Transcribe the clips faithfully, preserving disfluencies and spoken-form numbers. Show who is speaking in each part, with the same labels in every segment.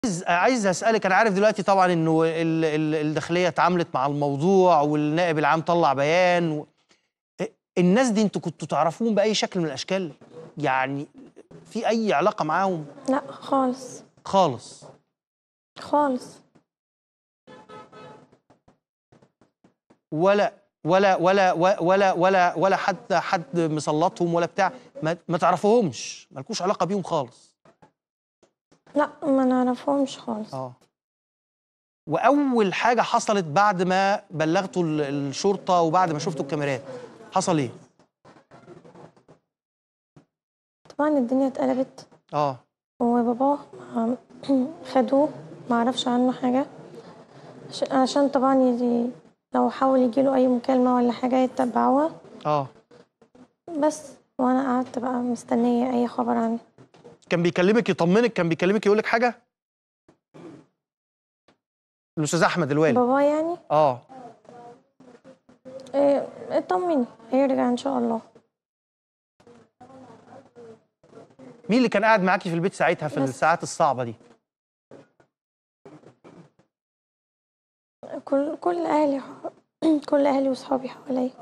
Speaker 1: عايز عايز اسالك، انا عارف دلوقتي طبعا انه ال- ال- الداخليه اتعاملت مع الموضوع والنائب العام طلع بيان و... الناس دي انتوا كنتوا تعرفوهم باي شكل من الاشكال؟ يعني في اي علاقه معاهم؟
Speaker 2: لا خالص
Speaker 1: خالص
Speaker 2: خالص.
Speaker 1: ولا ولا ولا ولا ولا ولا حد حد مسلطهم ولا بتاع؟ ما, ما تعرفوهمش، مالكوش علاقه بيهم خالص؟
Speaker 2: لا ما نعرفهمش خالص.
Speaker 1: اه. واول حاجه حصلت بعد ما بلغتوا ال- الشرطه وبعد ما شفتوا الكاميرات حصل ايه؟
Speaker 2: طبعا الدنيا اتقلبت
Speaker 1: اه
Speaker 2: وباباه ما- خدوه، ما عرفش عنه حاجة عش- عشان طبعا يجي لو حاول يجيله اي مكالمة ولا حاجة يتبعوها
Speaker 1: اه.
Speaker 2: بس. وانا قعدت بقى مستنية اي خبر عنه.
Speaker 1: كان بيكلمك يطمنك؟ كان بيكلمك يقولك حاجه؟ الاستاذ احمد الوالد؟
Speaker 2: بابا يعني
Speaker 1: اه.
Speaker 2: إيه، اطمني هيرجع ان شاء الله.
Speaker 1: مين اللي كان قاعد معاكي في البيت ساعتها في
Speaker 2: بس.
Speaker 1: الساعات الصعبه دي؟
Speaker 2: كل كل اهلي ح- كل اهلي وصحابي حواليا.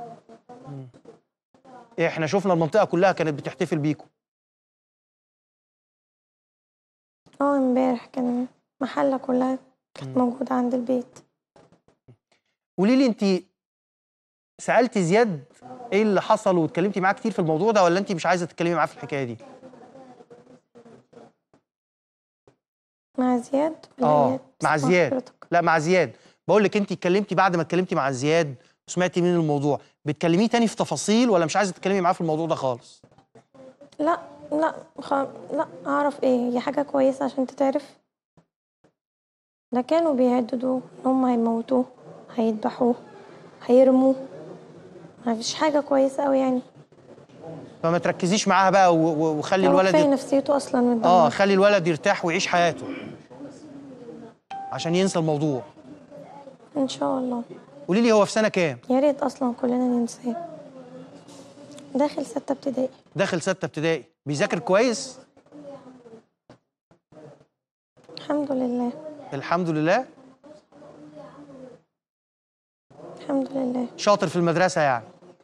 Speaker 1: احنا شفنا المنطقه كلها كانت بتحتفل بيكم.
Speaker 2: اه امبارح كان محلة كلها كانت موجودة عند البيت.
Speaker 1: قولي لي، انت سالتي زياد ايه اللي حصل واتكلمتي معاه كتير في الموضوع ده، ولا انت مش عايزه تتكلمي معاه في الحكايه دي؟
Speaker 2: مع زياد ولا
Speaker 1: اه
Speaker 2: إيه؟
Speaker 1: مع
Speaker 2: مع
Speaker 1: زياد.
Speaker 2: حضرتك.
Speaker 1: لا مع زياد. بقول لك انت اتكلمتي بعد ما اتكلمتي مع زياد وسمعتي منه الموضوع، بتكلميه تاني في تفاصيل ولا مش عايزه تتكلمي معاه في الموضوع ده خالص؟
Speaker 2: لا لا خ... لا اعرف ايه، هي حاجة كويسة عشان تتعرف. ده كانوا بيهددوه ان هم هيموتوه، هيذبحوه، هيرموه. ما فيش حاجة كويسة قوي يعني.
Speaker 1: فما تركزيش معاها بقى و- و- وخلي
Speaker 2: هو
Speaker 1: الولد
Speaker 2: كفاية
Speaker 1: يت...
Speaker 2: نفسيته اصلا متدمرة.
Speaker 1: اه خلي الولد يرتاح ويعيش حياته عشان ينسى الموضوع.
Speaker 2: ان شاء الله.
Speaker 1: قولي لي هو في سنه كام؟
Speaker 2: يا ريت اصلا كلنا ننساه. داخل ستة ابتدائي.
Speaker 1: داخل سته ابتدائي. بيذاكر كويس؟
Speaker 2: الحمد لله.
Speaker 1: الحمد لله.
Speaker 2: الحمد لله.
Speaker 1: شاطر في المدرسه يعني؟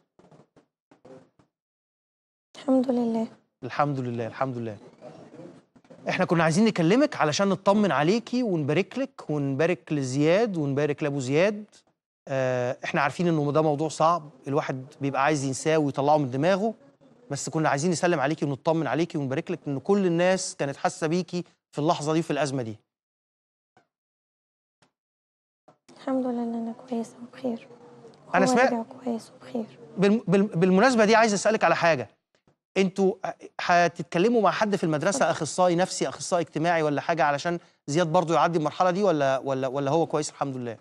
Speaker 2: الحمد لله.
Speaker 1: الحمد لله الحمد لله. احنا كنا عايزين نكلمك علشان نطمن عليكي ونبارك لك ونبارك لزياد ونبارك لابو زياد. اه احنا عارفين انه ده موضوع صعب، الواحد بيبقى عايز ينساه ويطلعه من دماغه، بس كنا عايزين نسلم عليكي ونطمن عليكي ونبارك لك ان كل الناس كانت حاسه بيكي في اللحظه دي وفي الازمه دي.
Speaker 2: الحمد لله انا كويسة وبخير.
Speaker 1: انا
Speaker 2: هو
Speaker 1: سمعت
Speaker 2: رجع كويس وبخير.
Speaker 1: بالم... بال- بالمناسبه دي عايز اسالك على حاجه. انتوا هتتكلموا مع حد في المدرسه، اخصائي نفسي اخصائي اجتماعي ولا حاجه، علشان زياد برضو يعدي المرحله دي، ولا ولا ولا هو كويس الحمد لله؟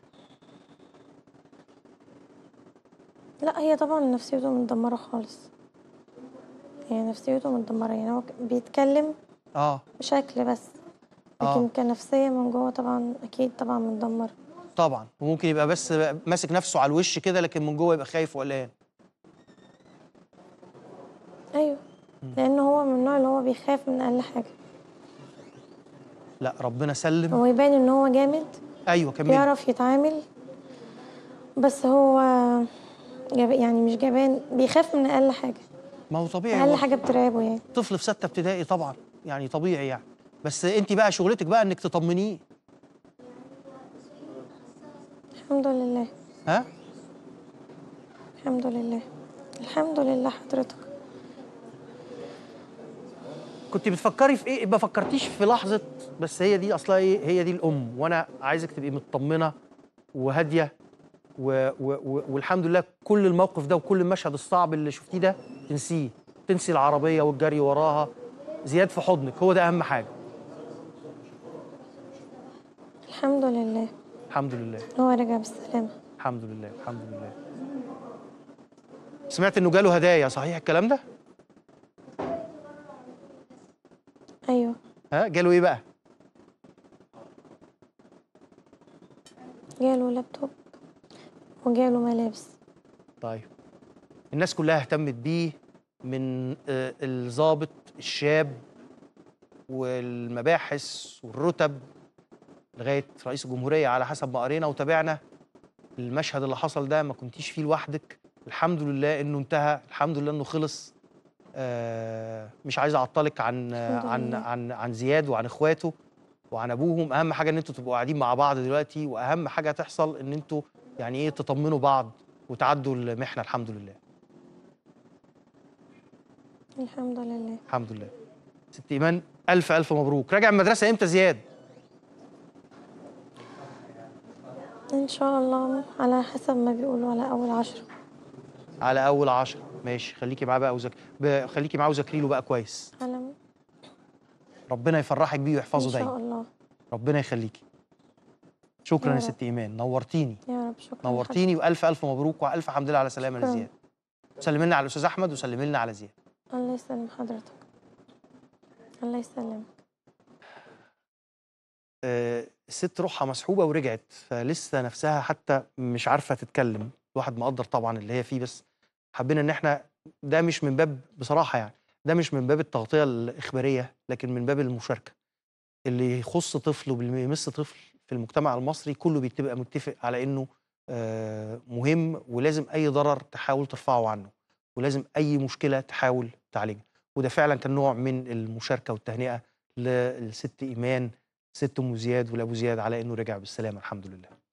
Speaker 2: لا هي طبعا نفسيته متدمرة خالص. هي نفسيته متدمرة يعني هو ك- بيتكلم
Speaker 1: اه
Speaker 2: بشكل بس، لكن
Speaker 1: اه
Speaker 2: كنفسية من جوه طبعا أكيد طبعا متدمر.
Speaker 1: طبعا. وممكن يبقى بس ماسك نفسه على الوش كده، لكن من جوه يبقى خايف وقلقان.
Speaker 2: أيوه لأن هو من النوع اللي هو بيخاف من أقل حاجة.
Speaker 1: لا ربنا سلم.
Speaker 2: هو يبان إن هو جامد،
Speaker 1: ايوه كملي.
Speaker 2: بيعرف يتعامل، بس هو جاب يعني مش جبان، بيخاف من أقل حاجة.
Speaker 1: ما هو طبيعي،
Speaker 2: أقل
Speaker 1: هو
Speaker 2: حاجة بترعبه يعني.
Speaker 1: طفل في سته ابتدائي طبعا، يعني طبيعي يعني. بس انت بقى شغلتك بقى انك تطمنيه.
Speaker 2: الحمد لله.
Speaker 1: ها؟
Speaker 2: الحمد لله. الحمد لله حضرتك.
Speaker 1: كنت بتفكري في ايه؟ ما فكرتيش في لحظه بس هي دي اصلا ايه؟ هي دي الام، وانا عايزك تبقي مطمنه وهاديه و... و... و... والحمد لله كل الموقف ده وكل المشهد الصعب اللي شفتيه ده تنسيه، تنسي العربيه والجري وراها. زياد في حضنك، هو ده اهم حاجه.
Speaker 2: الحمد لله.
Speaker 1: الحمد لله.
Speaker 2: هو رجع بالسلامة.
Speaker 1: الحمد لله الحمد لله. سمعت انه جاله هدايا، صحيح الكلام ده؟
Speaker 2: أيوه.
Speaker 1: ها جاله ايه بقى؟
Speaker 2: جاله لابتوب وجاله ملابس.
Speaker 1: طيب الناس كلها اهتمت بيه، من آه، الضابط الشاب والمباحث والرتب لغايه رئيس الجمهوريه على حسب ما قرينا وتابعنا. المشهد اللي حصل ده ما كنتيش فيه لوحدك، الحمد لله انه انتهى، الحمد لله انه خلص. آه مش عايز اعطلك عن
Speaker 2: الحمد
Speaker 1: عن
Speaker 2: لله.
Speaker 1: عن عن زياد وعن اخواته وعن ابوهم. اهم حاجه ان انتوا تبقوا قاعدين مع بعض دلوقتي، واهم حاجه تحصل ان انتوا يعني ايه تطمنوا بعض وتعدوا المحنه الحمد لله.
Speaker 2: الحمد لله.
Speaker 1: الحمد لله. ست ايمان الف الف مبروك. راجع المدرسه امتى زياد؟
Speaker 2: ان شاء الله على حسب ما بيقولوا على اول عشرة.
Speaker 1: على اول عشرة. ماشي، خليكي معاه بقى وذاك ب- خليكي معاه وذاكري له بقى كويس.
Speaker 2: على
Speaker 1: ربنا يفرحك بيه
Speaker 2: ان
Speaker 1: ويحفظه
Speaker 2: شاء
Speaker 1: دايما.
Speaker 2: الله.
Speaker 1: ربنا يخليكي. شكرا
Speaker 2: يا
Speaker 1: يا
Speaker 2: رب.
Speaker 1: ست ايمان، نورتيني.
Speaker 2: يا رب شكرا
Speaker 1: نورتيني
Speaker 2: لحضرتك.
Speaker 1: والف الف مبروك والف حمد لله على سلامه
Speaker 2: شكراً.
Speaker 1: لزياد. سلمي لنا على الاستاذ احمد وسلمي لنا على زياد.
Speaker 2: الله يسلم حضرتك. الله يسلمك.
Speaker 1: آه، الست روحها مسحوبه ورجعت، فلسه نفسها حتى مش عارفه تتكلم. الواحد مقدر طبعا اللي هي فيه، بس حبينا ان احنا ده مش من باب بصراحه يعني ده مش من باب التغطيه الاخباريه، لكن من باب المشاركه. اللي يخص طفل وبيمس طفل في المجتمع المصري كله بيبقى متفق على انه آه، مهم، ولازم اي ضرر تحاول ترفعه عنه، ولازم اي مشكله تحاول تعالجها. وده فعلا كان نوع من المشاركه والتهنئه للست ايمان، ست ام زياد ولابو زياد، على انه رجع بالسلامه الحمد لله.